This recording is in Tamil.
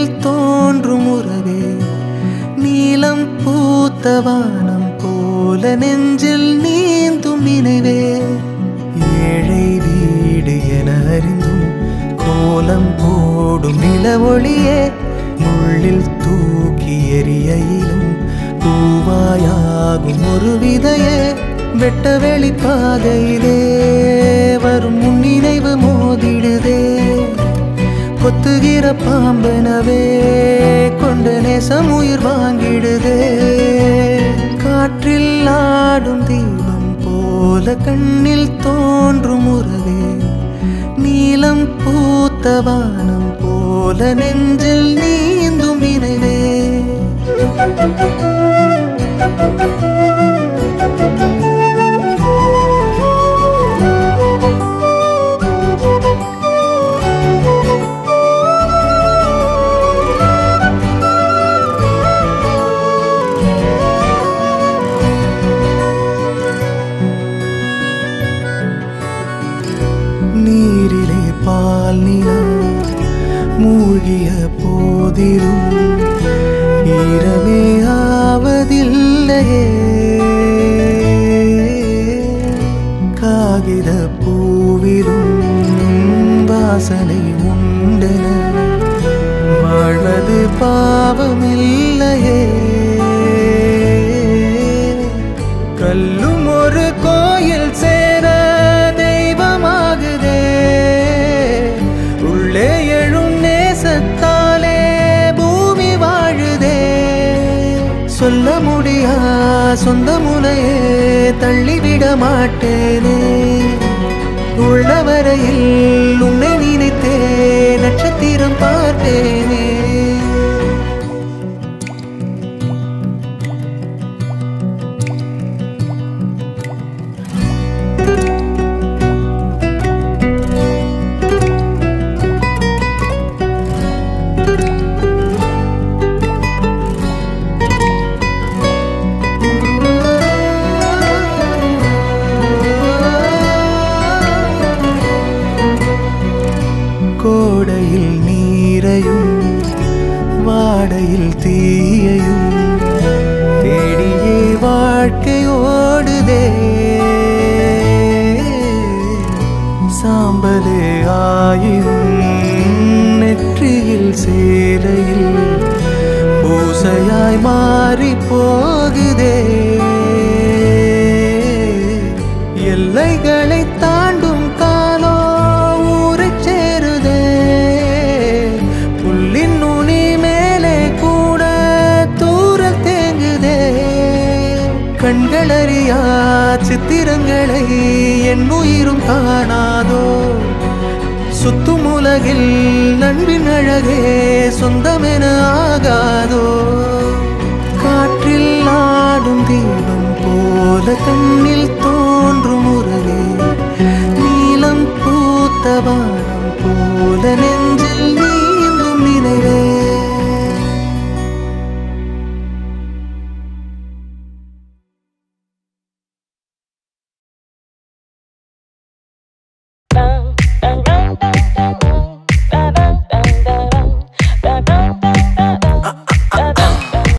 தோன்றும் உறவே நீலம் பூத்த வானம் போல நெஞ்சில் நீந்தும் நினைவே ஏழை வீடு என அறிந்தும் கோலம் போடும் நிலவொளியே முள்ளில் தூக்கி எறியையிலும் பூவாயாகும் ஒரு விதையே வெட்ட வெளி பாதையிலே வரும் முன்னினைவு மோதிடுதே கொத்துகிற பாம்பனவே கொண்ட நேசம் உயிர் வாங்கிடுதே காற்றில் ஆடும் தீபம் போல கண்ணில் தோன்றும் உறவே நீலம் பூத்த வானம் போல நெஞ்சில் நீந்தும் நினைவே நீரிலே பால் நிலா மூழ்கிய போதிலும் ஈரமே ஆவதில்லையே காகித பூவிலும் வாசனை உண்டென வாழ்வது பாவமில்லையே கல்லும் ஒரு கோயில் சேர தெய்வமாகுதே உள்ளே எழும் நேசத்தாலே பூமி வாழுதே சொல்ல முடியா சொந்த முனையே தள்ளிவிட மாட்டேனே உள்ளவரையில் உன்னை நினைத்தே நட்சத்திரம் பார்த்தேனே கோடையில் நீரையும் வாடையில் தீயையும் தேடியே வாழ்க்கை ஓடுதே சாம்பலே ஆயினும் நெற்றியில் சேலையில் பூசையாய் மாறி போகுதே எல்லைகளை தாண்டும் காலோ ஊரைச் சேருதே புல்லின் நுனி மேலே கூட தூரல் தேங்குதே கண்களறியா சித்திரங்களை என் உயிரும் காணாதோ சுத்தும் உலகில் நண்பின் அழகே சொந்தமென ஆகாதோ காற்றில் ஆடும் தீபம் போல கண்ணில் தோன்றும் உறவே நீலம் பூத்த வானம் போல